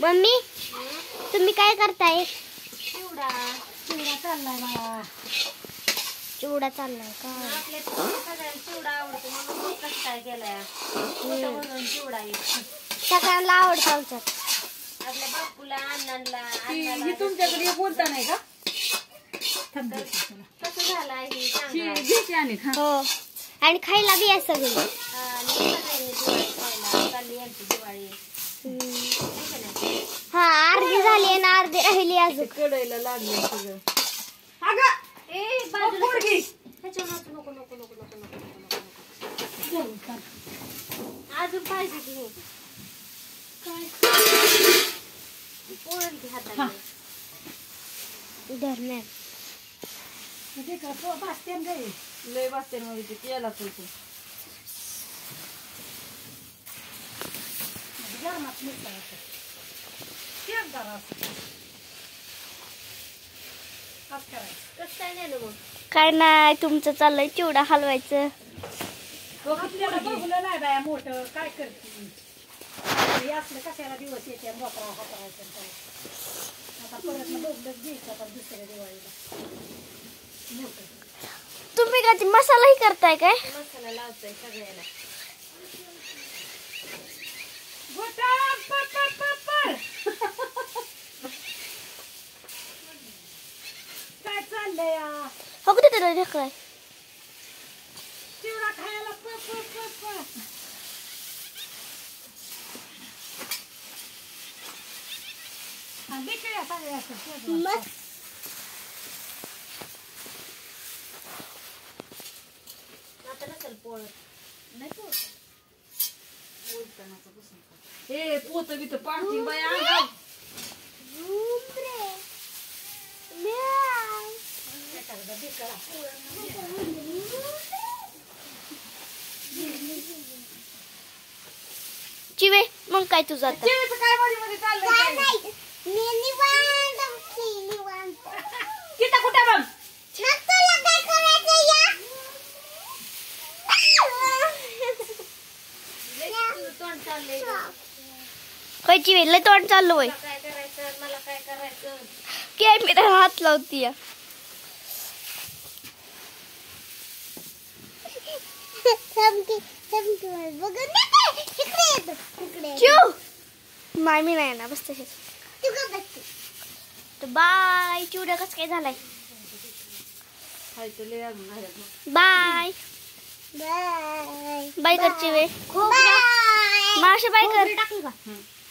Mummy तुम्ही काय करताय? चिवडा चाललाय मला. चिवडा चाललाय का? आपल्या सगळ्यांना चिवडा आवडतो म्हणून कसं काय केलाय म्हणून चिवडा सगळ्यांना आवडतो आमच्यात. आपल्या बापूला अण्णांना ही तुमच्याकडे बोलता नाही का? कसं झालं आहे घ्यायची आणि खा. हो आणि खायला बी आहे सगळी. सगळ्यांनी दिवाळी खायला चालली यांची दिवाळी. हा अर्धी झाली आणि अर्धी राहिली अजून. कढईला लागले सगळं. अजून पाहिजे की पोळण की हाताला धरणे लय वाजते मध्ये ते तेलाच होतं. कसं काय नेलं मग? काय नाही तुमचं चाललंय चिवडा हलवायचं. आपल्याला बघलं नाही बाया मोठं काय करते असलं कशाला दिवस येते मोकळा हाताळायचं काय. आता परत बघलंच घ्यायचं आपण दुसऱ्या दिवाळीला मोठं. तुम्ही काय ते मसालाही करताय काय? मसाला लावतोय सगळ्याला. काय चाललंय हो कुठे तर ढकलाय. चिवडा खायला आता नसेल पोळत नाही हे पोत बित पाडती बाया अंगावर. चिवे मग काय तुझं आता? चिवेचं काय मध्ये चाललंय किती कुठे बघ तोंड चाललंय काय चिवे लय तोंड चाललं वय. काय करायचं मला काय करायचं. कॅमेरा हात लावती नाही मी नाही ना बस तसेच. बाय चिवडा कसं काय झालाय? खायचं लय अजून आहे. बाय बाय कर चिवे. मावशी बाय कर.